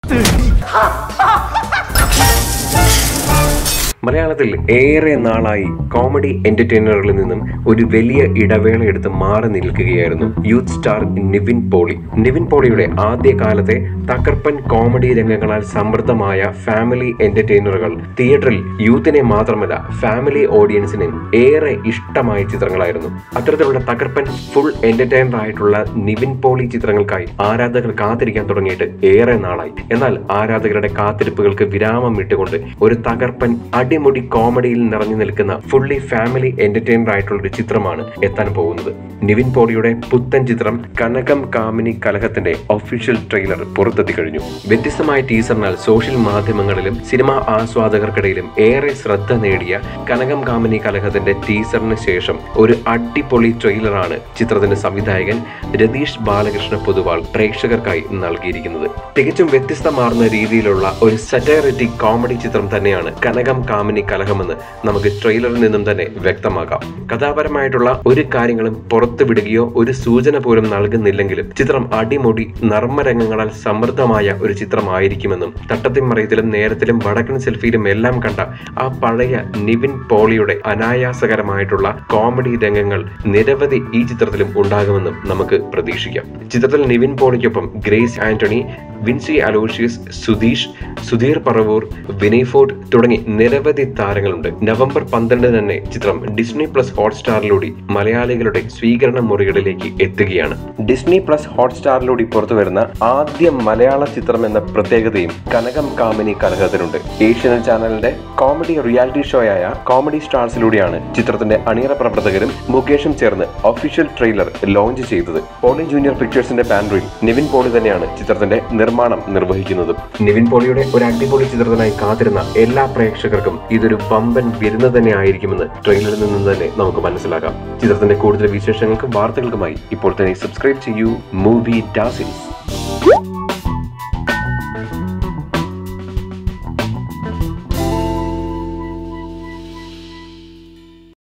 മലയാളത്തിൽ ഏറെ നാളായി കോമഡി എന്റർടൈനറുകളിൽ നിന്നും ഒരു വലിയ ഇടവേള എടുത്ത് മാറി നിൽക്കുകയായിരുന്നു യൂത്ത് സ്റ്റാർ നിവിൻ പോളി. നിവിൻ പോളിയുടെ ആദ്യകാലത്തെ തകർപ്പൻ കോമഡി രംഗങ്ങളാൽ സമൃദ്ധമായ ഫാമിലി എന്റർടൈനറുകൾ തിയേറ്ററിൽ യൂത്തിനെ മാത്രമല്ല ഫാമിലി ഓഡിയൻസിന് ഏറെ ഇഷ്ടമായ ചിത്രങ്ങളായിരുന്നു. അത്തരത്തിലുള്ള തകർപ്പൻ ഫുൾ എന്റർടൈനർ ആയിട്ടുള്ള നിവിൻ പോളി ചിത്രങ്ങൾക്കായി ആരാധകർ കാത്തിരിക്കാൻ തുടങ്ങിയിട്ട് ഏറെ നാളായി. എന്നാൽ ആരാധകരുടെ കാത്തിരിപ്പുകൾക്ക് വിരാമം ഇട്ടുകൊണ്ട് ഒരു തകർപ്പൻ അടിമുടി കോമഡിയിൽ നിറഞ്ഞു നിൽക്കുന്ന ഫുള്ളി ഫാമിലി എന്റർടൈനർ ആയിട്ടുള്ള ഒരു ചിത്രമാണ് എത്താൻ പോകുന്നത്. നിവിൻ പോളിയുടെ പുത്തൻ ചിത്രം കനകം കാമിനി കലഹത്തിന്റെ ഒഫീഷ്യൽ ട്രെയിലർ പുറത്തെത്തി കഴിഞ്ഞു. വ്യത്യസ്തമായ ടീസറിനാൽ സോഷ്യൽ മാധ്യമങ്ങളിലും സിനിമാ ആസ്വാദകർക്കിടയിലും ഏറെ ശ്രദ്ധ നേടിയ കനകം കാമിനി കലഹത്തിന്റെ ടീസറിന് ശേഷം ഒരു അടിപൊളി ട്രെയിലറാണ് ചിത്രത്തിന്റെ സംവിധായകൻ രതീഷ് ബാലകൃഷ്ണ പൊതുവാൾ പ്രേക്ഷകർക്കായി നൽകിയിരിക്കുന്നത്. തികച്ചും വ്യത്യസ്തമാർന്ന രീതിയിലുള്ള ഒരു സറ്റൈറിറ്റിക് കോമഡി ചിത്രം തന്നെയാണ് കനകം കാമിനി കലഹമെന്ന് നമുക്ക് ട്രെയിലറിൽ നിന്നും തന്നെ വ്യക്തമാക്കാം. കഥാപരമായിട്ടുള്ള ഒരു കാര്യങ്ങളും പുറത്തുവിടുകയോ ഒരു സൂചന പോലും നൽകുന്നില്ലെങ്കിലും ചിത്രം അടിമുടി നർമ്മരംഗങ്ങളാൽ സമൃദ്ധമായ ഒരു ചിത്രമായിരിക്കുമെന്നും തട്ടത്തിമറയത്തിലും നേരത്തിലും വടക്കൻ സെൽഫിയിലും എല്ലാം കണ്ട ആ പഴയ നിവിൻ പോളിയുടെ അനായാസകരമായിട്ടുള്ള കോമഡി രംഗങ്ങൾ നിരവധി ഈ ചിത്രത്തിലും ഉണ്ടാകുമെന്നും നമുക്ക് പ്രതീക്ഷിക്കാം. ചിത്രത്തിൽ നിവിൻ പോളിക്കൊപ്പം ഗ്രേസ് ആന്റണി, വിൻസി അലോഷ്യസ്, സുധീഷ്, സുധീർ പറവൂർ, വിനയ് ഫോർട്ട് തുടങ്ങി നിരവധി താരങ്ങളുണ്ട്. നവംബർ 12 തന്നെ ചിത്രം ഡിസ്നി പ്ലസ് ഹോട്ട്സ്റ്റാറിലൂടെ മലയാളികളുടെ സ്വീകരണ മുറികളിലേക്ക് എത്തുകയാണ്. ഡിസ്നി പ്ലസ് ഹോട്ട്സ്റ്റാറിലൂടെ പുറത്തുവരുന്ന ആദ്യ മലയാള ചിത്രം എന്ന പ്രത്യേകതയും കനകം കാമിനി കലഹത്തിനുണ്ട്. ഏഷ്യാനെറ്റ് ചാനലിന്റെ കോമഡി റിയാലിറ്റി ഷോയായ കോമഡി സ്റ്റാർസിലൂടെയാണ് ചിത്രത്തിന്റെ അണിയറ പ്രവർത്തകരും മുകേഷും ചേർന്ന് ഒഫീഷ്യൽ ട്രെയിലർ ലോഞ്ച് ചെയ്തത്. പോളി ജൂനിയർ പിക്ചേഴ്സിന്റെ ബാനറിൽ നിവിൻ പോളി തന്നെയാണ് ചിത്രത്തിന്റെ നിർമ്മാണം നിർവഹിക്കുന്നത്. നിവിൻ പോളിയുടെ ഒരു അടിപൊളി ചിത്രത്തിനായി കാത്തിരുന്ന എല്ലാ പ്രേക്ഷകർക്കും ഇതൊരു വമ്പൻ വിരുന്ന് തന്നെ ആയിരിക്കുമെന്ന് ട്രെയിലറിൽ നിന്നും തന്നെ നമുക്ക് മനസ്സിലാക്കാം. ചിത്രത്തിന്റെ കൂടുതൽ വിശേഷങ്ങൾക്കും വാർത്തകൾക്കുമായി ഇപ്പോൾ തന്നെ സബ്സ്ക്രൈബ് ചെയ്യൂ മൂവി ഡാസിൽസ്.